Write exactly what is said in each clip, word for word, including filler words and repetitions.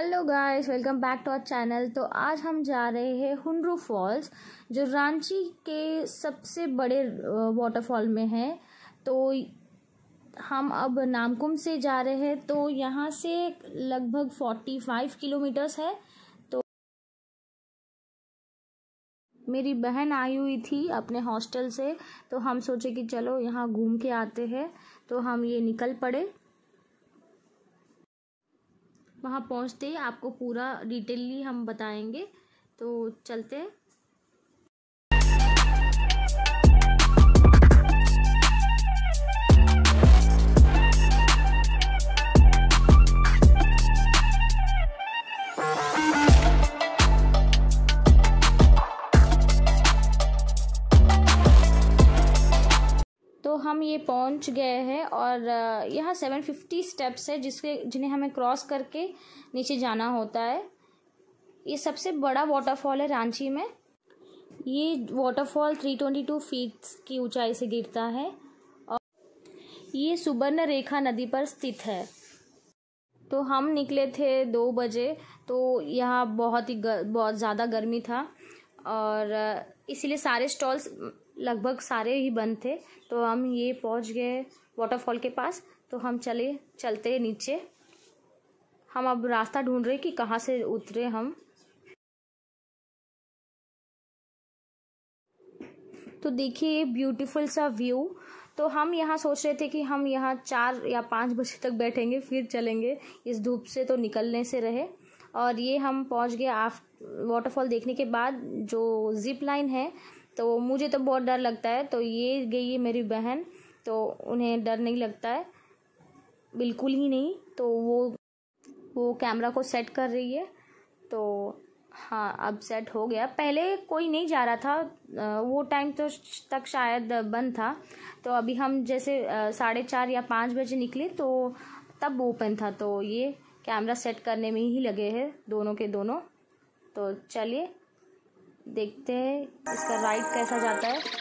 Hello guys, welcome back to our channel. तो आज हम जा रहे हैं हुनरू फॉल्स, जो रांची के सबसे बड़े वाटरफॉल में है। तो हम अब नामकुम से जा रहे हैं, तो यहाँ से लगभग पैंतालीस किलोमीटर्स है। तो मेरी बहन आई हुई थी अपने हॉस्टल से, तो हम सोचे कि चलो यहाँ घूम के आते हैं। तो हम ये निकल पड़े। वहाँ पहुँचते ही आपको पूरा डिटेलली हम बताएंगे, तो चलते हैं। तो हम ये पहुंच गए हैं और यहाँ सात सौ पचास स्टेप्स है जिसके जिन्हें हमें क्रॉस करके नीचे जाना होता है। ये सबसे बड़ा वाटरफॉल है रांची में। ये वाटरफॉल तीन सौ बाईस फीट की ऊंचाई से गिरता है और ये सुवर्ण रेखा नदी पर स्थित है। तो हम निकले थे दो बजे, तो यहाँ बहुत ही बहुत ज़्यादा गर्मी था और इसीलिए सारे स्टॉल्स लगभग सारे ही बंद थे। तो हम ये पहुंच गए वाटरफॉल के पास। तो हम चले चलते नीचे। हम अब रास्ता ढूंढ रहे कि कहाँ से उतरे हम। तो देखिए ब्यूटीफुल सा व्यू। तो हम यहाँ सोच रहे थे कि हम यहाँ चार या पाँच बजे तक बैठेंगे, फिर चलेंगे, इस धूप से तो निकलने से रहे। और ये हम पहुँच गए आफ वाटरफॉल देखने के बाद। जो जिप लाइन है, तो मुझे तो बहुत डर लगता है, तो ये गई है मेरी बहन, तो उन्हें डर नहीं लगता है, बिल्कुल ही नहीं। तो वो वो कैमरा को सेट कर रही है। तो हाँ, अब सेट हो गया। पहले कोई नहीं जा रहा था, वो टाइम तो तक शायद बंद था। तो अभी हम जैसे साढ़े चार या पाँच बजे निकले तो तब ओपन था। तो ये कैमरा सेट करने में ही लगे हैं दोनों के दोनों। तो चलिए देखते हैं इसका राइड कैसा जाता है।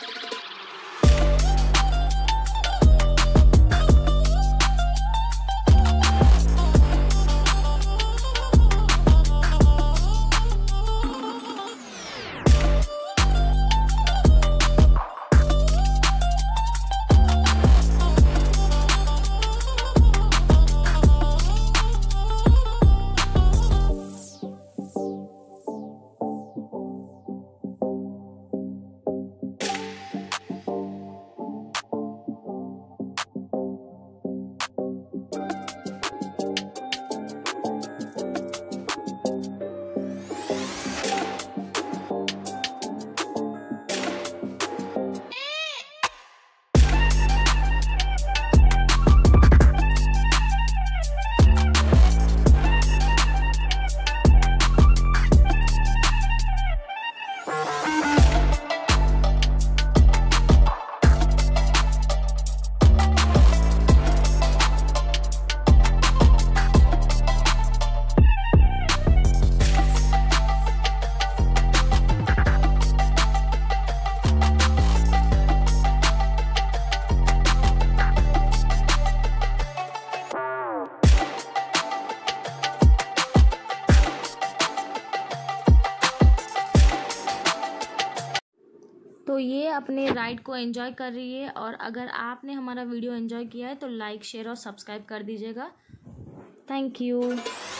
तो ये अपने राइड को एंजॉय कर रही है। और अगर आपने हमारा वीडियो एंजॉय किया है तो लाइक, शेयर और सब्सक्राइब कर दीजिएगा। Thank you.